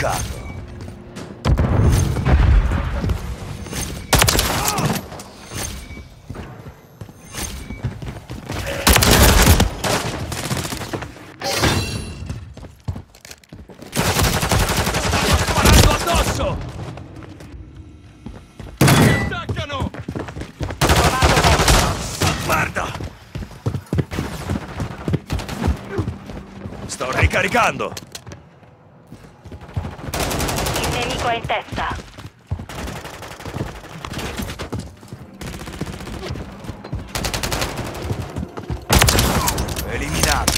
beccato. Sparando addosso! Attaccano! Guarda! Sto ricaricando! Il nemico è in testa. Eliminato!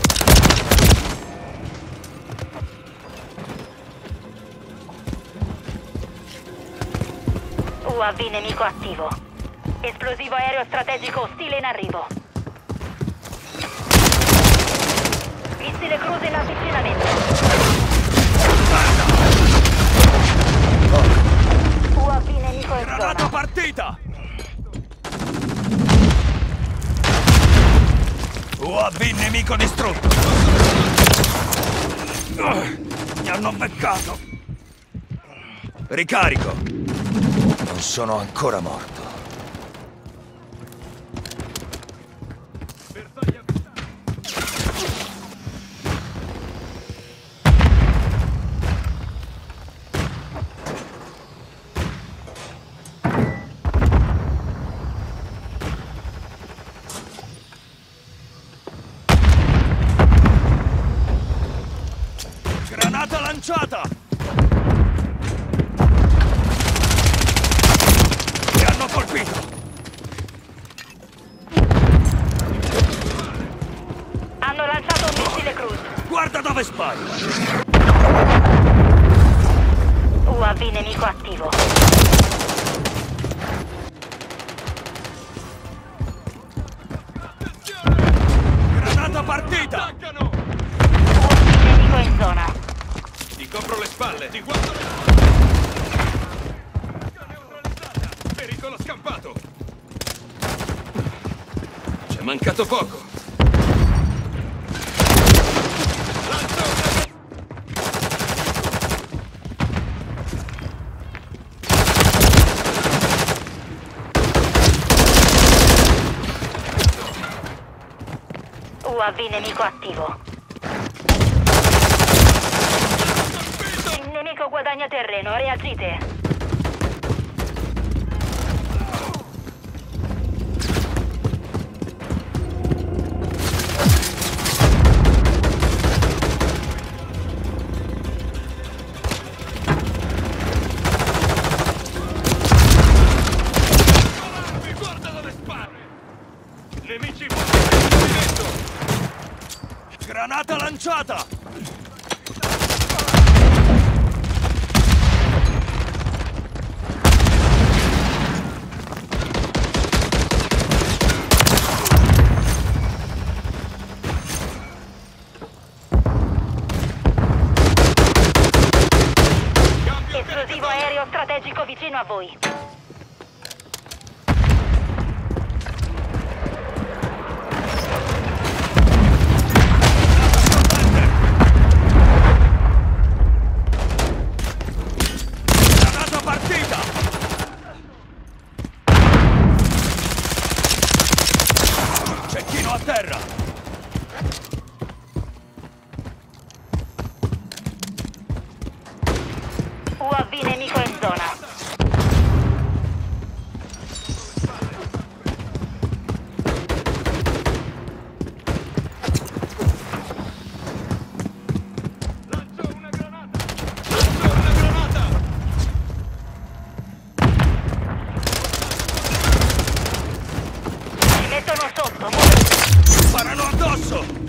UAV nemico attivo. Esplosivo aereo strategico ostile in arrivo. Missile cruise in avvicinamento. UAV nemico in Granata zona. partita! UAV nemico distrutto! Mi hanno beccato! Ricarico! Non sono ancora morto. Granata lanciata! Mi hanno colpito! Hanno lanciato un missile cruise. Guarda dove spari! UAV nemico attivo. Granata partita! Attaccano! UAV nemico in zona. Ti copro le spalle! Ti guardo le... neutralizzata! Pericolo scampato! C'è mancato poco! Lancio una... UAV nemico attivo. Il nemico guadagna terreno, reagite. Mi guarda dove spari! Nemici fuori dal movimento! Granata lanciata! Cambio Esplosivo aereo strategico vicino a voi. Granata partita! Cecchino a terra! UAV nemico in zona. Lancio una granata! Lancio una granata! Ci mettono sotto, muovete. Sparano addosso!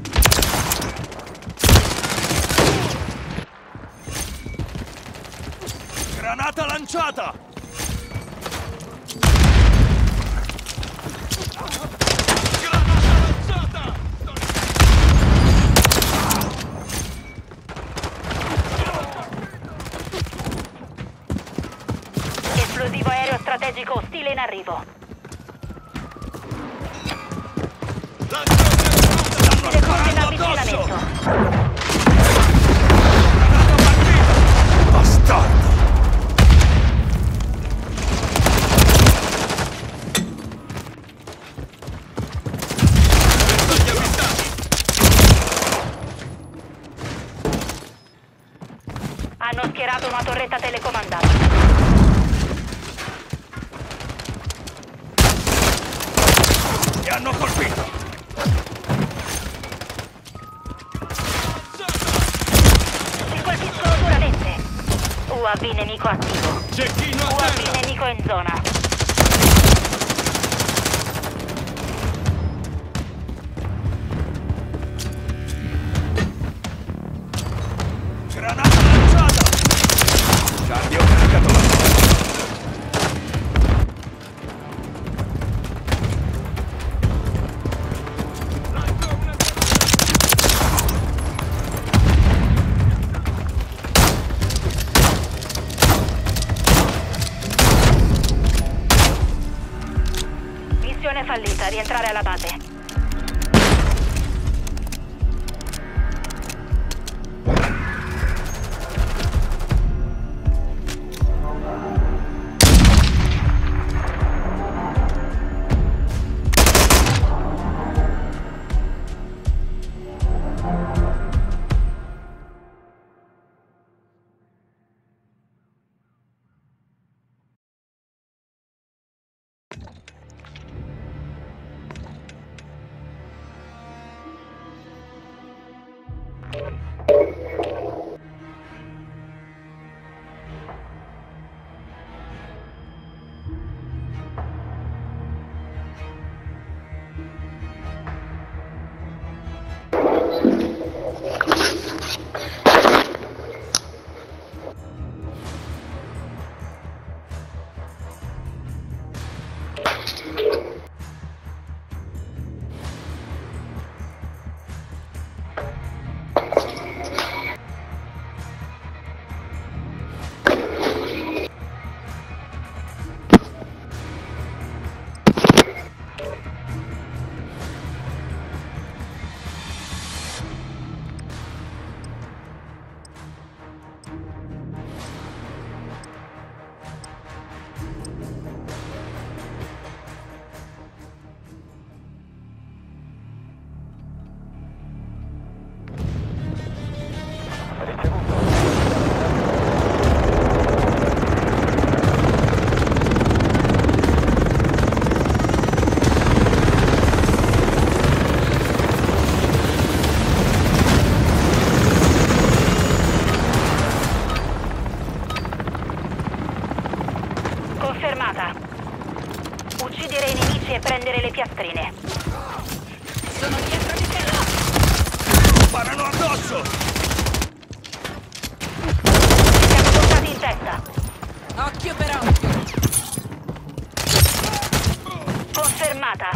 Granata lanciata! Granata lanciata! Esplosivo aereo strategico ostile in arrivo. Lancio una granata! Missile cruise in Sparando addosso! avvicinamento. Granata partita! Bastardo! Bersaglio avvistati! Hanno schierato una torretta telecomandata. Mi hanno colpito! Ti colpiscono duramente. UAV nemico attivo. Cecchino a UAV terra! nemico in zona. Granata lanciata! Cambio caricatore! Lancio una Missione fallita, rientrare alla base. Confermata. Uccidere i nemici e prendere le piastrine. Sono dietro di te. Sparano addosso! Siamo portati in testa. Occhio per occhio. Confermata.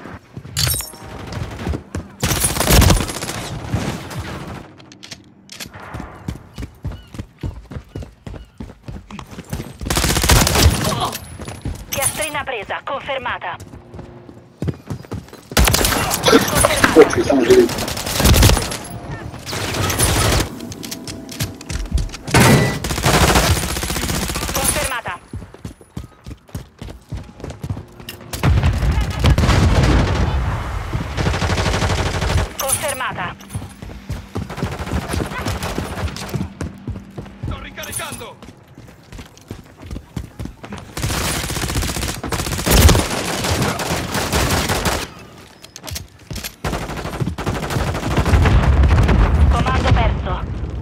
Piastrina presa, confermata. Confermata. Confermata. sto ricaricando! Comando perso.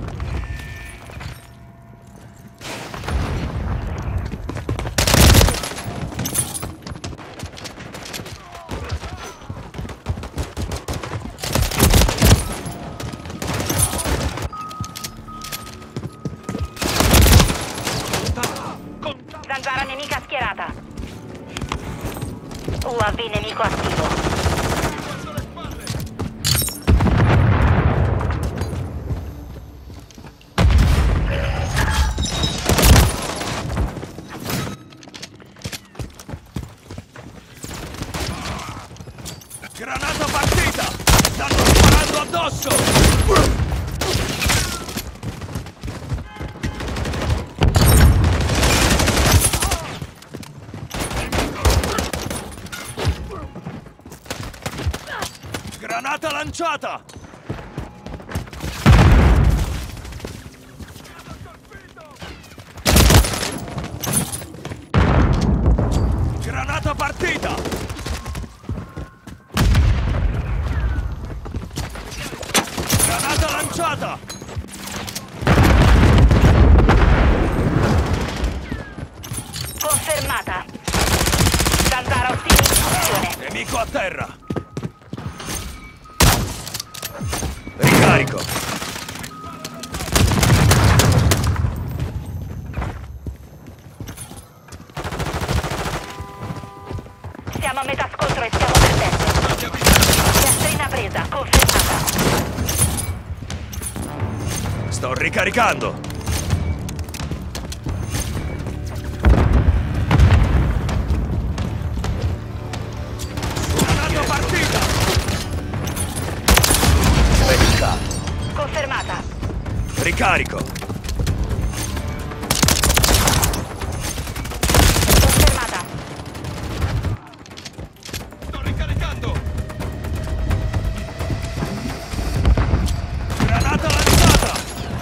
Zanzara nemica schierata. UAV nemico attivo. Verso le spalle! Granata partita! Stanno sparando addosso! Granata lanciata! Granata partita! Granata lanciata! Confermata. Zanzara ostile in funzione. Nemico a terra! Ricarico! Siamo a metà scontro e stiamo perdendo. Piastrina presa, confermata. Sto ricaricando! Granata partita! Beccato! Confermata. Ricarico! Confermata. Sto ricaricando! Granata lanciata!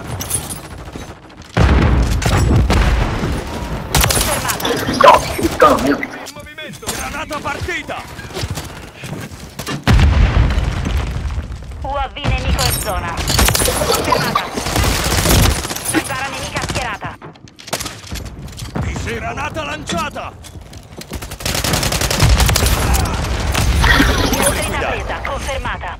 Confermata. In movimento! Granata partita! UAV nemico in zona. Confermata. Zanzara nemica schierata. Granata lanciata! Piastrina presa, confermata.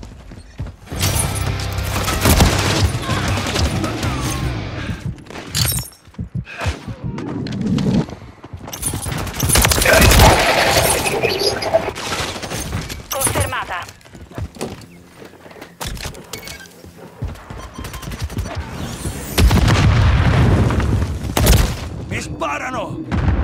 Confermata. Mi sparano!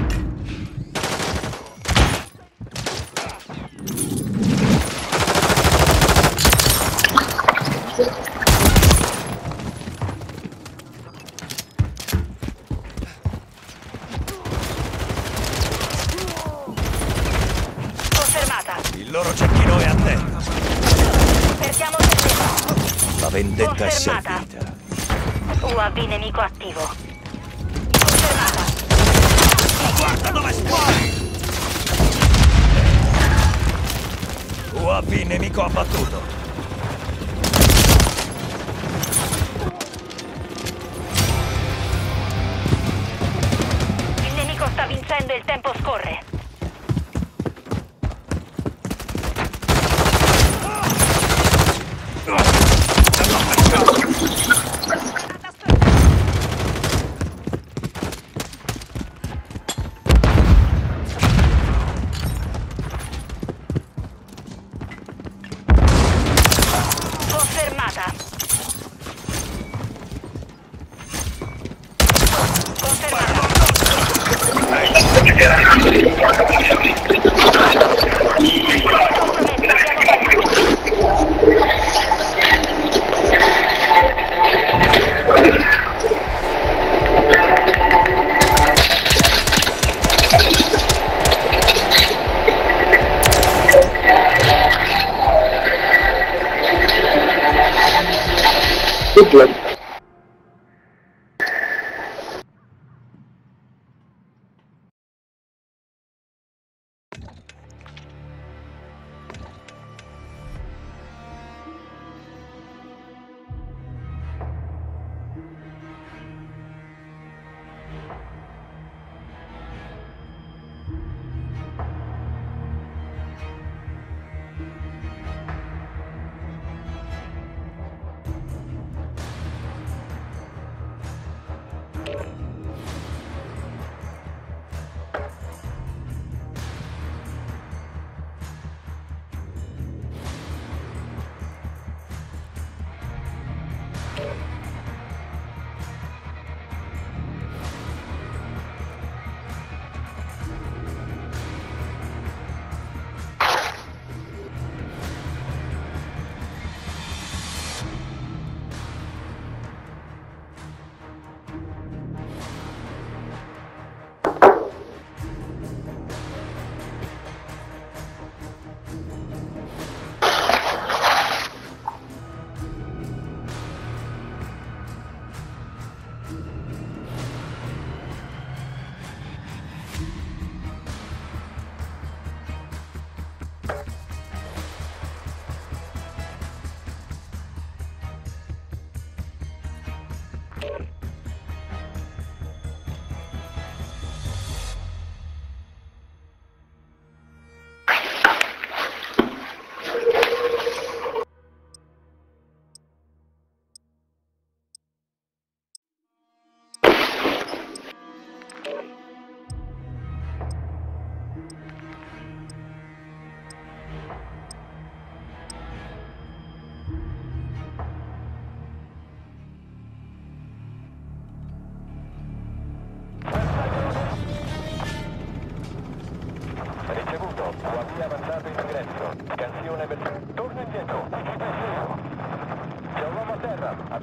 Confermata. Il loro cecchino è a te! Perdiamo terreno. La vendetta è Confermata. servita! UAV nemico attivo. Confermata. Guarda dove spari! UAV nemico abbattuto! Il nemico sta vincendo e il tempo scorre. Confermata. Confermata. Compromessa, abbiamo fallito.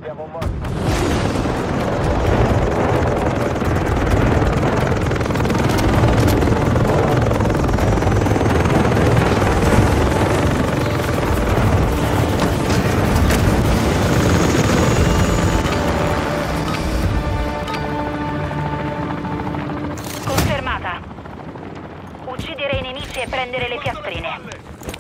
Abbiamo un morto. Confermata. Uccidere i nemici e prendere le piastrine.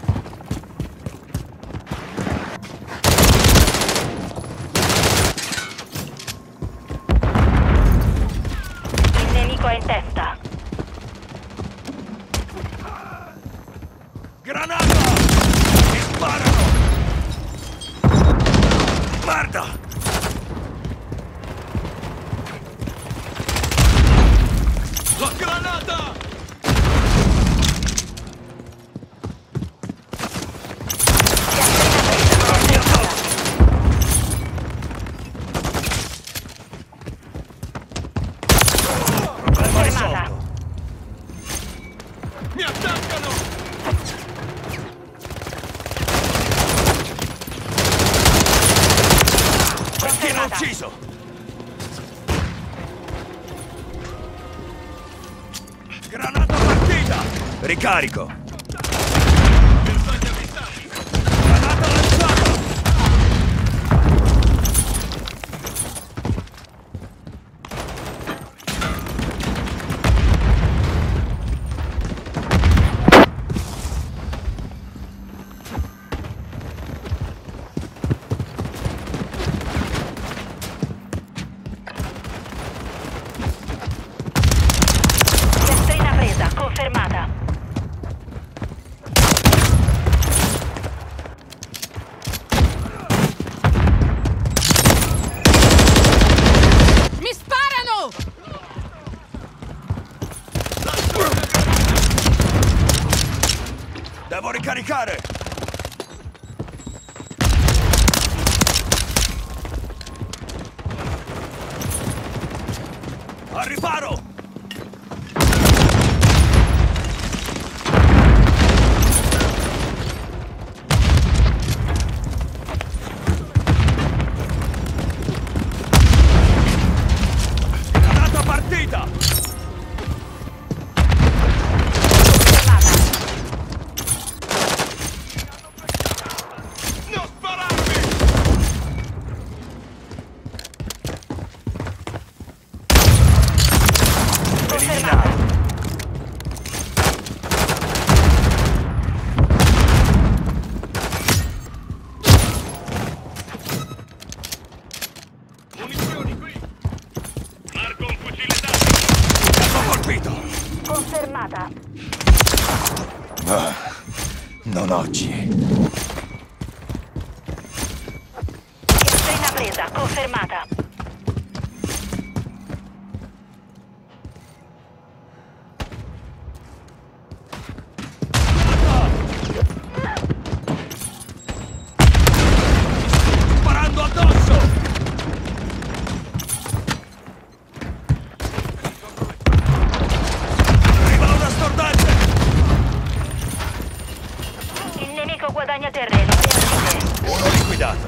Il nemico è in testa. Granata! Mi sparano! Merda! La granata! Problema risolto. Mi attaccano! Qualcuno ucciso! Granata partita! Ricarico! Bersaglio avvistati! Granata lanciata! Piastrina presa, confermata. Mi sparano! Devo ricaricare! Al riparo! Granata partita! Confermata. Non spararmi! Confermata. Munizioni qui! Marco un fucile d'assalto! Sono colpito! Confermata. Non oggi. Piastrina presa, confermata. Sparando addosso! Arriva una stordente! Il nemico guadagna terreno. Reagite. Uno liquidato.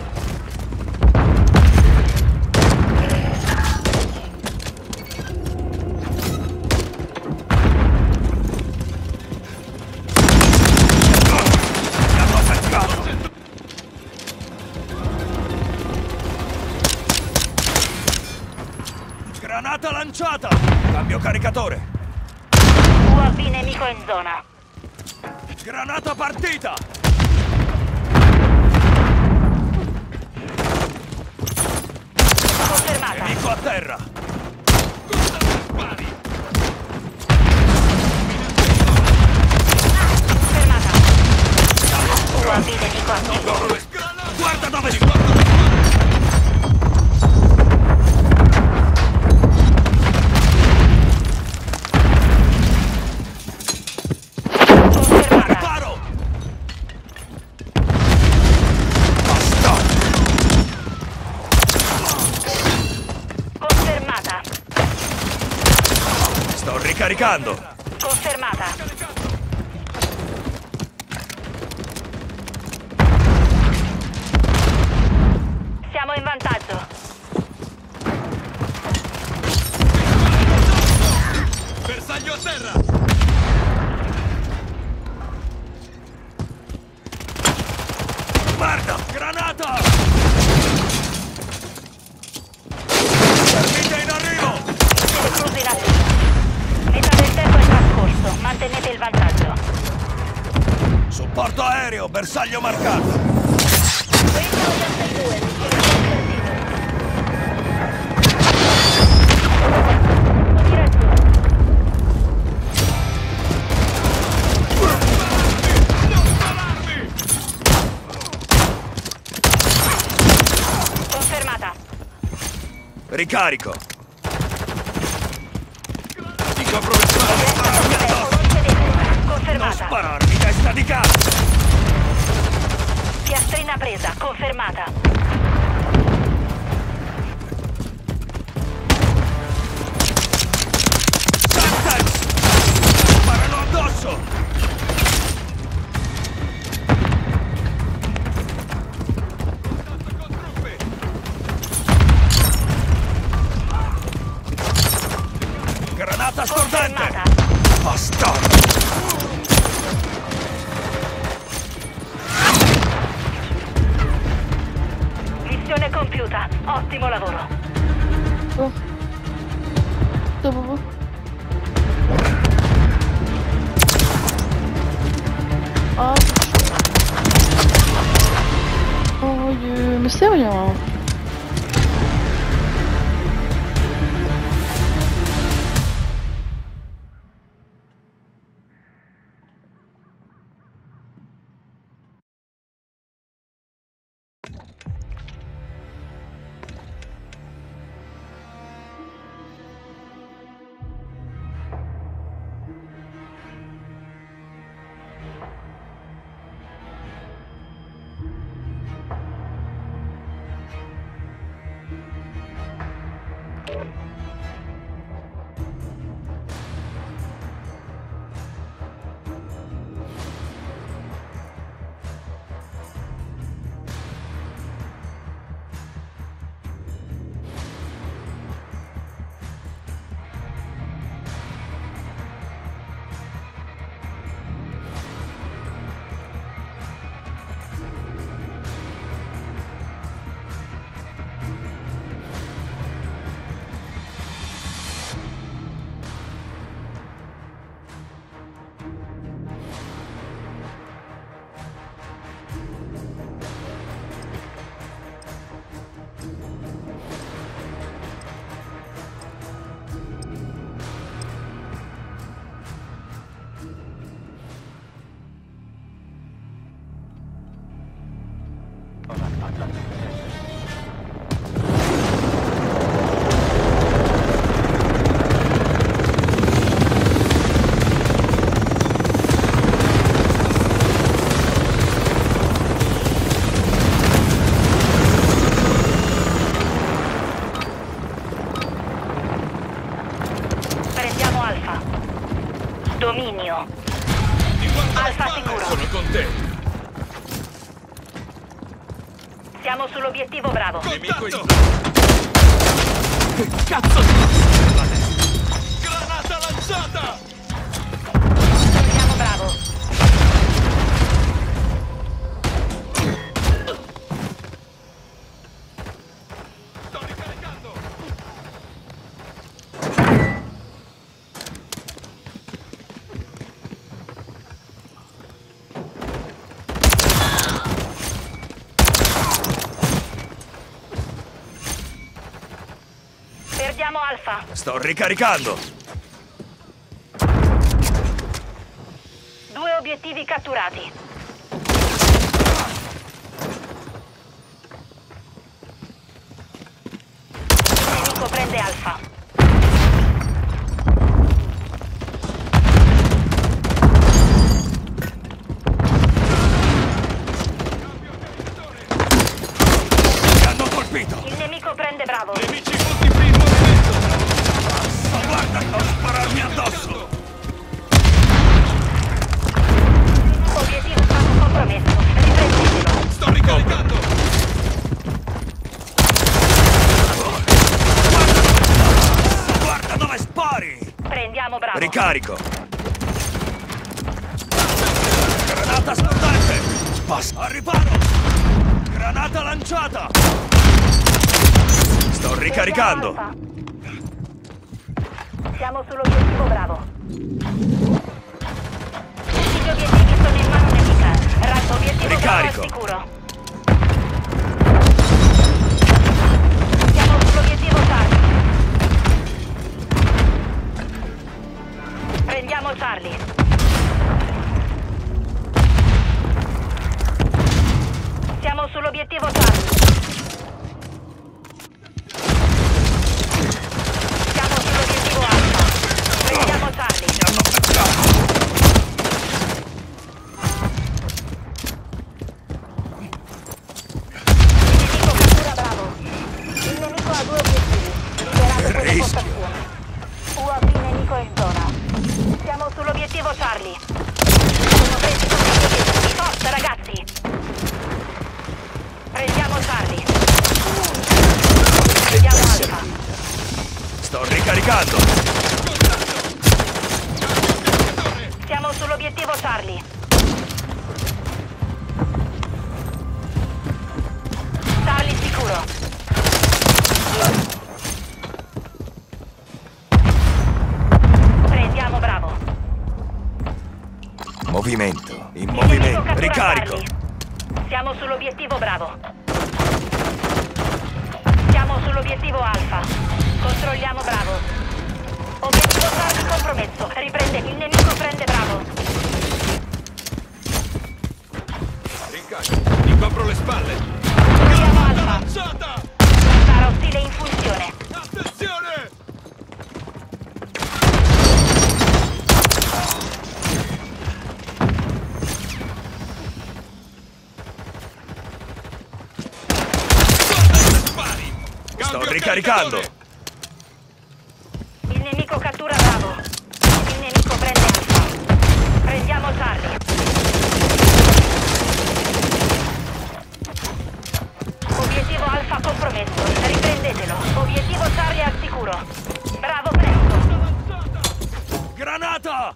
Mi hanno attaccato! Granata lanciata! Cambio caricatore! UAV nemico in zona. Granata partita! Confermata. Nemico a terra! Spari! Confermata. UAV nemico attivo. Guarda dove si Confermata. Riparo! Basta! Confermata. Sto ricaricando! Confermata. Siamo in vantaggio. Bersaglio a terra! Guarda! Granata! Servite in arrivo! Esclusi in attesa. Metà del tempo è trascorso. Mantenete il vantaggio. Supporto aereo, bersaglio marcato! Confermata. Ricarico! Dico professionale! Non Confermata. spararmi, testa di cazzo! Piastrina presa. Confermata. Santex! Sparano addosso! Granata stordente! Confermata. Bastardo! Missione compiuta. Ottimo lavoro. Oh. Dopo. Ah. Oj, mysterium. Prendiamo Alfa. Dominio. Alfa sicuro. Sono con te! Siamo sull'obiettivo Bravo. Nemico in... Che cazzo di... Granata lanciata! Siamo Bravo. Sto ricaricando! Perdiamo Alfa. Sto ricaricando! 2 obiettivi catturati. Il nemico prende Alfa. Mi hanno colpito! Il nemico prende Bravo. Nemici multipli in movimento! Ma guarda, non spararmi addosso! Obiettivo stato compromesso. Riprendetelo. Sto ricaricando! Ricarico! Granata scordante! Passa! Al riparo! Granata lanciata! Sto ricaricando! Alfa. Siamo sull'obiettivo Bravo. Tutti gli obiettivi sono in mano nemica. Obiettivo Ricarico. Bravo al sicuro. Siamo sull'obiettivo Charlie. Prendiamo Charlie. Siamo sull'obiettivo Charlie. Siamo sull'obiettivo Alfa. Prendiamo Charlie. Mi hanno beccato! Il nemico cattura Bravo. Il nemico ha 2 obiettivi. Liberate Che quelle rischio. postazioni. UAV nemico in zona. Siamo sull'obiettivo Charlie. Sono presi tutti gli obiettivi. Forza ragazzi! Prendiamo Charlie. Prendiamo Alfa. Sto ricaricando! Siamo sull'obiettivo Charlie. Charlie sicuro. Prendiamo Bravo. Movimento, in Il nemico movimento, cattura ricarico! Charlie. Siamo sull'obiettivo Bravo. Siamo sull'obiettivo Alfa. Controlliamo Bravo. Obiettivo Charlie compromesso. Riprende. Il nemico prende Bravo. Ricarico. Ti copro le spalle. Controlliamo Alfa. Lanciata! Sarà ostile in funzione. Attenzione! Spari! Sto Cambio ricaricando! caricatore! Il nemico cattura Bravo. Il nemico prende Alfa. Prendiamo Charlie. Obiettivo Alfa compromesso. Riprendetelo. Obiettivo Charlie al sicuro. Bravo presto. Granata!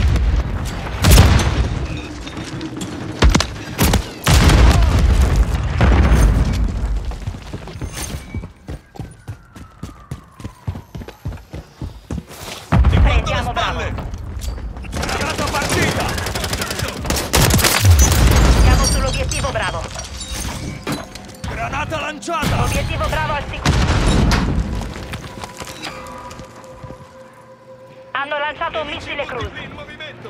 Ti guardo le Prendiamo spalle! Granata partita! Siamo sull'obiettivo Bravo. Granata lanciata! Obiettivo Bravo al sicuro. Hanno lanciato un missile cruise. In movimento!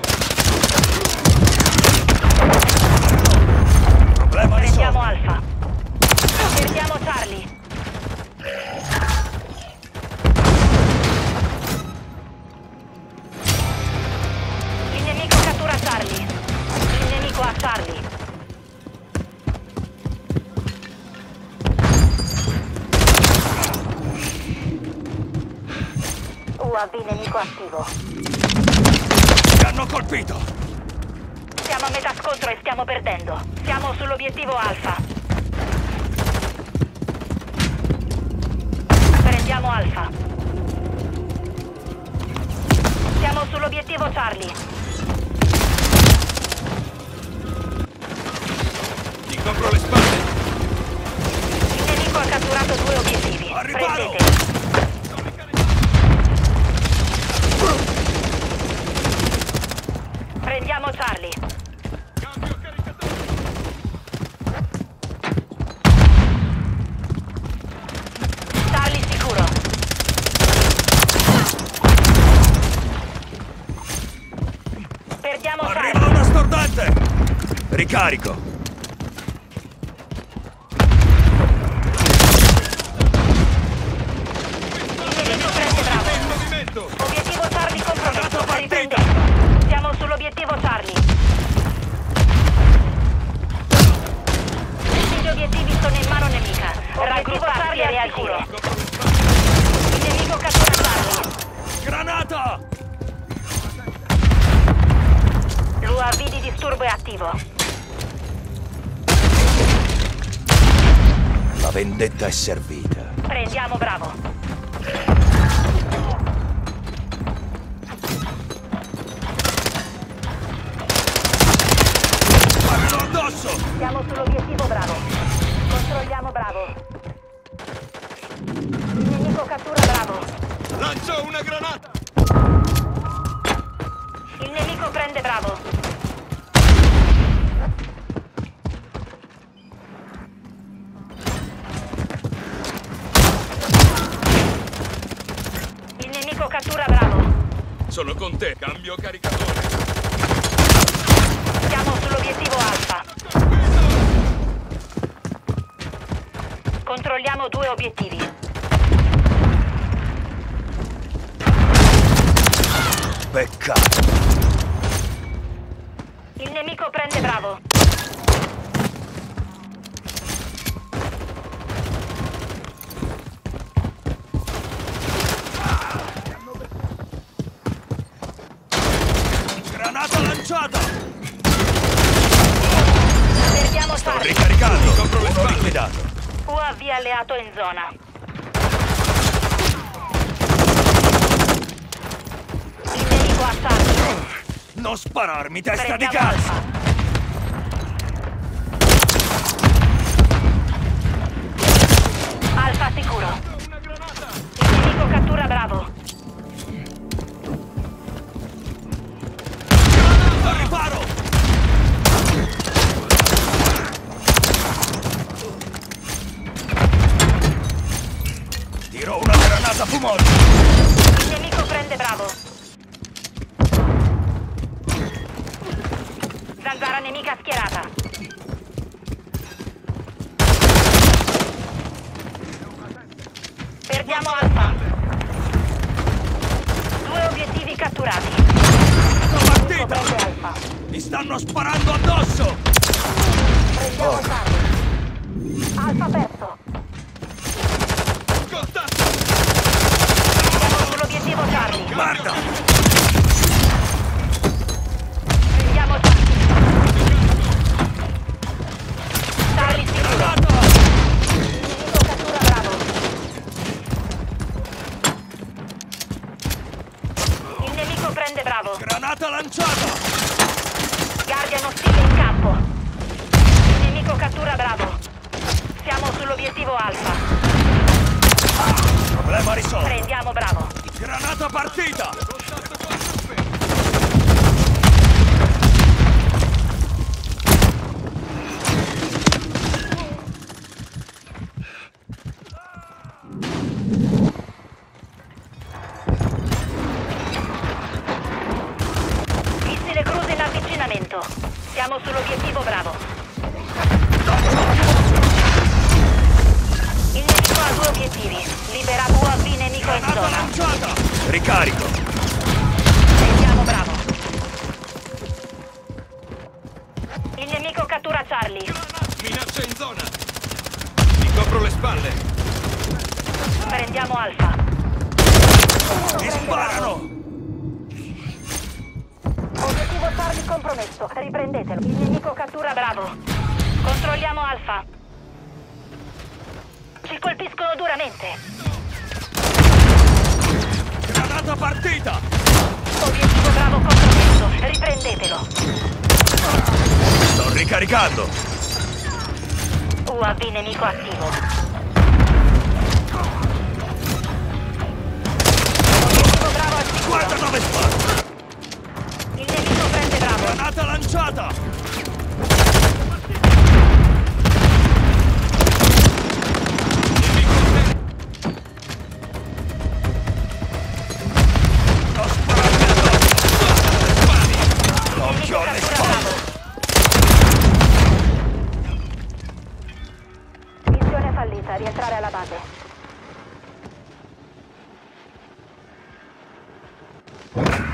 Problema Prendiamo risolto! Alfa. Perdiamo Charlie. Il nemico cattura Charlie. Il nemico ha Charlie. UAV nemico attivo. Mi hanno colpito! Siamo a metà scontro e stiamo perdendo. Siamo sull'obiettivo Alfa. Prendiamo Alfa. Siamo sull'obiettivo Charlie. Ti copro le spalle! Il nemico ha catturato 2 obiettivi. Al riparo! Prendeteli. Prendiamo Charlie. Cambio caricatore! Charlie sicuro. Perdiamo Arriva Charlie. una stordente! Ricarico! Il nemico prende Bravo. In movimento! Obiettivo Charlie compromesso. Granata partita. Riprendete. Siamo sull'obiettivo Charlie. Tutti gli obiettivi sono in mano nemica. Raggrupparsi e reagire. Il nemico cattura Charlie. Granata! L'UAV di disturbo è attivo. La vendetta è servita. Prendiamo Bravo. Siamo sull'obiettivo Bravo. Controlliamo Bravo. Il nemico cattura Bravo. Lancio una granata! Il nemico prende Bravo. Il nemico cattura Bravo. Sono con te, cambio caricatore. Siamo sull'obiettivo Alfa. Controlliamo 2 obiettivi. Peccato. Il nemico prende Bravo. Granata lanciata. Perdiamo Sto Charlie. ricaricando. Copro le Uno spalle. liquidato. UAV alleato in zona. Il nemico ha Charlie. Non spararmi, testa di Prendiamo cazzo. Alfa. Alfa sicuro. Il nemico cattura Bravo. Al riparo. Tiro una granata fumosa. Il nemico prende Bravo. Zanzara nemica schierata. Perdiamo Alfa. 2 obiettivi catturati. Partita. Prende Alfa. Mi stanno sparando addosso. Prendiamo Charlie. Alfa perso. Contatto! Siamo sull'obiettivo Charlie. Guarda. Prendiamo Charlie. Charlie sicuro. Granata. Il nemico cattura Bravo. Il nemico prende Bravo. Granata lanciata. Guardian ostile in campo. Il nemico cattura Bravo. Siamo sull'obiettivo Alfa. Problema risolto. Prendiamo Bravo. Granata partita. Missile cruise in avvicinamento. Siamo sull'obiettivo Bravo. Il nemico ha 2 obiettivi. Libera UAV nemico in Granata zona. lanciata. Ricarico. Prendiamo Bravo. Il nemico cattura Charlie. Minaccia in zona! Ti copro le spalle! Prendiamo Alfa. Mi sparano. Obiettivo Charlie compromesso. Riprendetelo. Il nemico cattura Bravo. Controlliamo Alfa. Ci colpiscono duramente. Granata partita. Obiettivo Bravo compromesso. Riprendetelo. Sto ricaricando. UAV nemico attivo. Obiettivo Bravo al sicuro. Guarda dove sparo. Il nemico prende Bravo. Granata lanciata. Sto sparando addosso. Occhio alle spalle. Missione fallita, rientrare alla base.